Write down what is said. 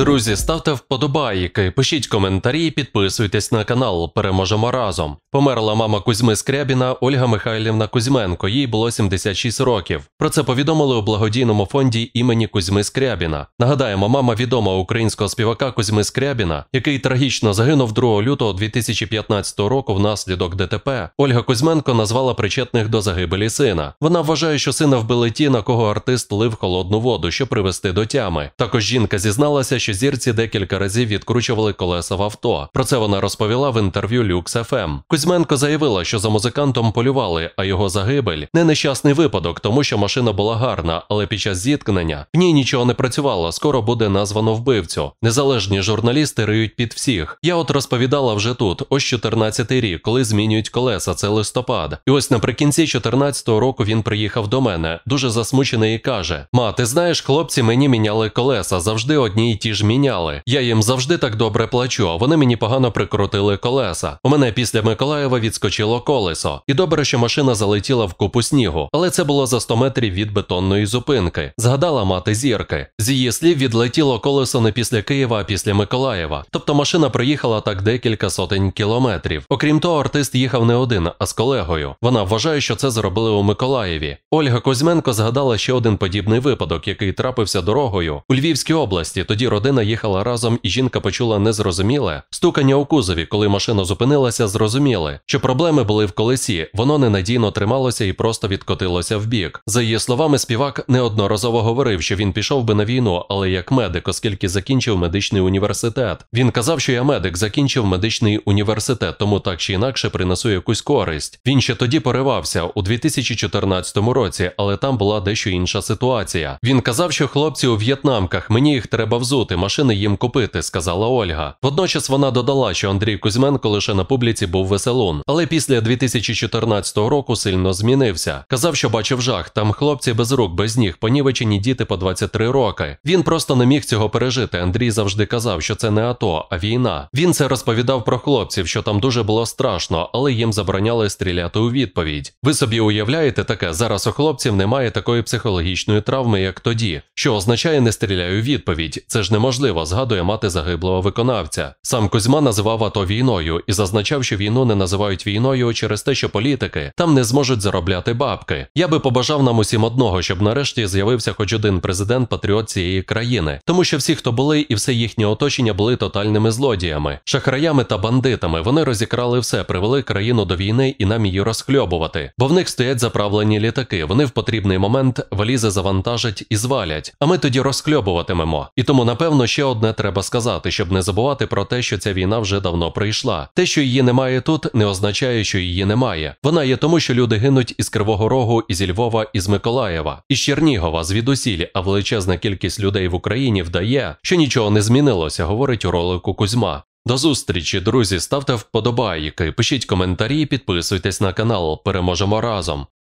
Друзі, ставте вподобайки, пишіть коментарі і підписуйтесь на канал, переможемо разом. Померла мама Кузьми Скрябіна Ольга Михайлівна Кузьменко, їй було 76 років. Про це повідомили у благодійному фонді імені Кузьми Скрябіна. Нагадаємо, мама відомого українського співака Кузьми Скрябіна, який трагічно загинув 2 лютого 2015 року внаслідок ДТП, Ольга Кузьменко назвала причетних до загибелі сина. Вона вважає, що сина вбили ті, на кого артист лив холодну воду, щоб привести до тями. Також жінка зізналася, що зірці декілька разів відкручували колеса в авто. Про це вона розповіла в інтерв'ю Lux FM. Кузьменко заявила, що за музикантом полювали, а його загибель – не нещасний випадок, тому що машина була гарна, але під час зіткнення в ній нічого не працювало, скоро буде названо вбивцю. Незалежні журналісти риють під всіх. Я от розповідала вже тут, ось 14-й рік, коли змінюють колеса, це листопад. І ось наприкінці 14-го року він приїхав до мене, дуже засмучений і каже: «Ма, ти знаєш, хлопці мені міняли колеса, завжди одні й ті ж міняли. Я їм завжди так добре плачу, а вони мені погано прикрутили колеса. У мене після Миколаєва відскочило колесо. І добре, що машина залетіла в купу снігу, але це було за 100 метрів від бетонної зупинки», – згадала мати зірки. З її слів, відлетіло колесо не після Києва, а після Миколаєва. Тобто машина проїхала так декілька сотень кілометрів. Окрім того, артист їхав не один, а з колегою. Вона вважає, що це зробили у Миколаєві. Ольга Кузьменко згадала ще один подібний випадок, який трапився дорогою у Львівській області. Тоді родина їхала разом, і жінка почула незрозуміле стукання у кузові. Коли машина зупинилася, зрозуміли, що проблеми були в колесі, воно ненадійно трималося і просто відкотилося вбік. За її словами, співак неодноразово говорив, що він пішов би на війну, але як медик, оскільки закінчив медичний університет. Він казав, що я медик, закінчив медичний університет, тому так чи інакше принесу якусь користь. Він ще тоді поривався, у 2014 році, але там була дещо інша ситуація. Він казав, що хлопці у в'єтнамках, мені їх треба взути, машини їм купити, сказала Ольга. Водночас вона додала, що Андрій Кузьменко лише на публіці був веселун, але після 2014 року сильно змінився. Казав, що бачив жах, там хлопці без рук, без ніг, понівечені діти по 23 роки. Він просто не міг цього пережити. Андрій завжди казав, що це не АТО, а війна. Він це розповідав про хлопців, що там дуже було страшно, але їм забороняли стріляти у відповідь. Ви собі уявляєте таке? Зараз у хлопців немає такої психологічної травми, як тоді. Що означає «не стріляю у відповідь»? Це ж неможливо, згадує мати загиблого виконавця. Сам Кузьма називав АТО війною і зазначав, що війну не називають війною через те, що політики там не зможуть заробляти бабки. Я би побажав нам усім одного, щоб нарешті з'явився хоч один президент-патріот цієї країни. Тому що всі, хто були, і все їхнє оточення були тотальними злодіями, шахраями та бандитами. Вони розікрали все, привели країну до війни і нам її розхльобувати. Бо в них стоять заправлені літаки, вони в потрібний момент валізи завантажать і звалять, а ми тоді розхльобуватимемо. І тому, напевно, ще одне треба сказати, щоб не забувати про те, що ця війна вже давно пройшла. Те, що її немає тут, не означає, що її немає. Вона є тому, що люди гинуть із Кривого Рогу, із Львова, із Миколаєва, із Чернігова, звідусіль, а величезна кількість людей в Україні вдає, що нічого не змінилося, говорить у ролику Кузьма. До зустрічі, друзі, ставте вподобайки, пишіть коментарі і підписуйтесь на канал, переможемо разом.